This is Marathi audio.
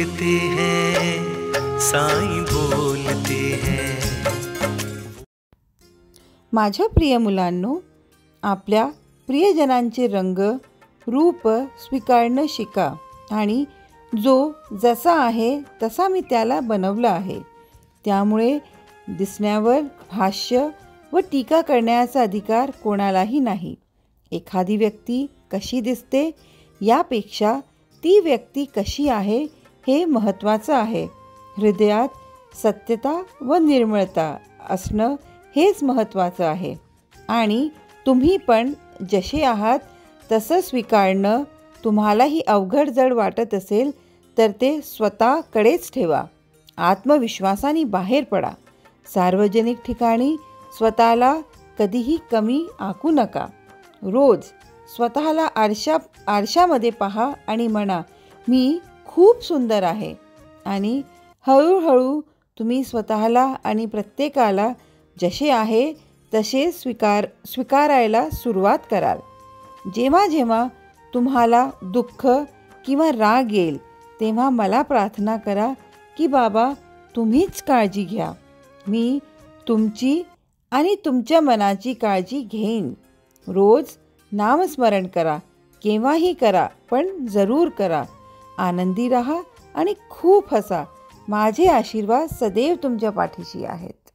बोलते हैं, साईं बोलते हैं। माझ्या प्रिय मुलांनो, आपल्या प्रियजनांचे रंग रूप स्वीकारणं शिका आणि जो जसा आहे तसा मी त्याला बनवलं आहे, त्यामुळे दिसण्यावर भाष्य व टीका करण्याचा अधिकार कोणालाही नाही. एखादी व्यक्ती कशी दिसते यापेक्षा ती व्यक्ती कशी आहे हे महत्त्वाचं आहे. हृदयात सत्यता व निर्मळता असणं हेच महत्त्वाचं आहे. आणि तुम्ही पण जसे आहात तसं स्वीकारणं तुम्हालाही अवघड जड वाटत असेल तर ते स्वतःकडेच ठेवा. आत्मविश्वासाने बाहेर पडा. सार्वजनिक ठिकाणी स्वतःला कधीही कमी आखू नका. रोज स्वतःला आरशामध्ये पहा आणि म्हणा, मी खूप सुंदर आहे. आणि हळूहळू तुम्ही स्वतःला आणि प्रत्येकाला जसे आहे तसे स्वीकारायला सुरुवात कराल. जेव्हा जेव्हा तुम्हाला दुःख किंवा राग येईल तेव्हा मला प्रार्थना करा की बाबा तुम्हीच काळजी घ्या. मी तुमची आणि तुमच्या मनाची काळजी घेईन. रोज नामस्मरण करा. केव्हाही करा, पण जरूर करा. आनंदी राहा आणि खूप हसा. माझे आशीर्वाद सदैव तुमच्या पाठीशी आहेत.